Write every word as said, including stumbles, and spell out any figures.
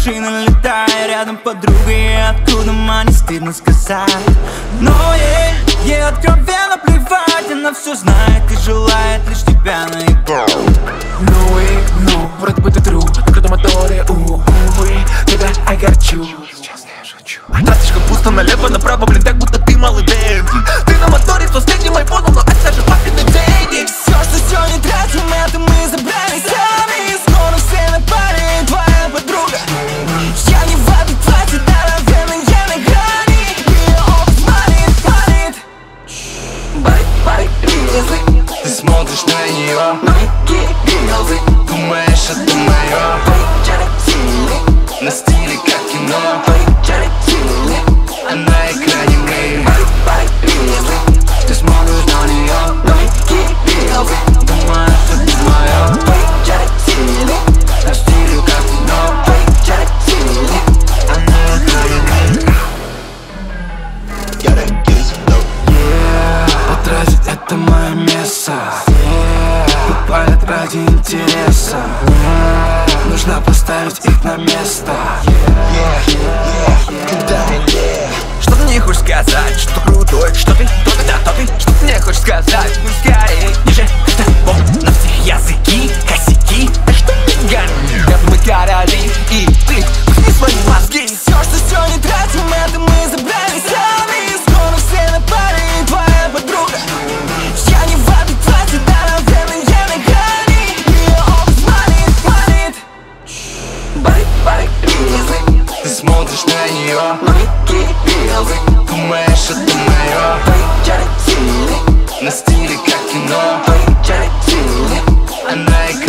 машина летает рядом подруга, и откуда мне стыдно сказать. Но ей, ей откровенно плевать, она все знает и желает лишь тебя наебать. Ну и, ну, вроде бы ты true, на крутом моторе, увы, тебя огорчу. Тратишь как пусто налево, направо, блин, так будто ты малый бэйб. Ты на моторе в последнем айфоном, но это же папины деньги. Все, что сегодня тратим, это мы забрали сами. Скоро все на паре, твоя подруга. Я не в этой платье, да, наверное, я на грани. Ее образ манит, манит. Бай, бай, язык. Ты смотришь на нее, думаешь, это мое. На стиле как кино, а на экране мы. Ты смотришь на нее, думаешь, это мое. На стиле как кино, а на экране мы. Потратить это мое место, бывает ради интереса. Нужно поставить их на место. Что ты мне хочешь сказать? Что крутой? Что ты? То ты, да, то ты? Что ты мне хочешь сказать? Ну скорее, ниже, это на всех языки, косяки. Так что не гони, это мы короли, и ты пусти свои мозги. Все, что сегодня тратим, это мы забрали сами. Скоро все на паре, твоя подруга. Я не в этой платье, да, наверное, я на грани. Ее образ манит, манит. Бай, бай, язык. Ты смотришь на нее, думаешь, это мое. На стиле как кино, а на экране